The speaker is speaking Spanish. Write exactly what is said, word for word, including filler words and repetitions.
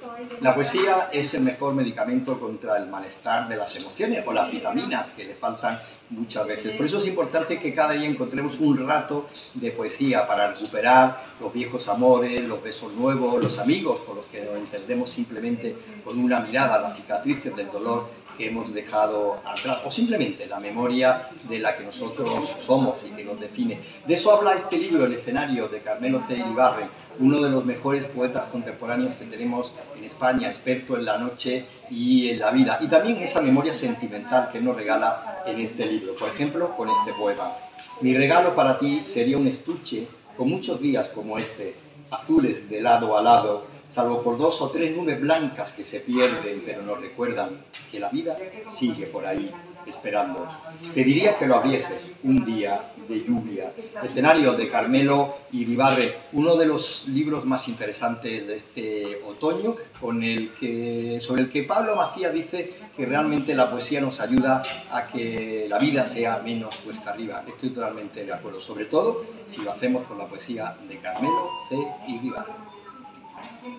La poesía es el mejor medicamento contra el malestar de las emociones o las vitaminas que le faltan muchas veces. Por eso es importante que cada día encontremos un rato de poesía para recuperar los viejos amores, los besos nuevos, los amigos con los que nos entendemos simplemente con una mirada, las cicatrices del dolor que hemos dejado atrás, o simplemente la memoria de la que nosotros somos y que nos define. De eso habla este libro, El escenario, de Carmelo C. Iribarren, uno de los mejores poetas contemporáneos que tenemos en España, experto en la noche y en la vida, y también esa memoria sentimental que nos regala en este libro. Por ejemplo, con este poema: mi regalo para ti sería un estuche con muchos días como este, azules de lado a lado, salvo por dos o tres nubes blancas que se pierden, pero nos recuerdan que la vida sigue por ahí, esperando. Te diría que lo abrieses un día de lluvia. Escenario, de Carmelo Iribarren, uno de los libros más interesantes de este otoño, con el que, sobre el que Pablo Macías dice que realmente la poesía nos ayuda a que la vida sea menos cuesta arriba. Estoy totalmente de acuerdo, sobre todo si lo hacemos con la poesía de Carmelo C. Iribarren.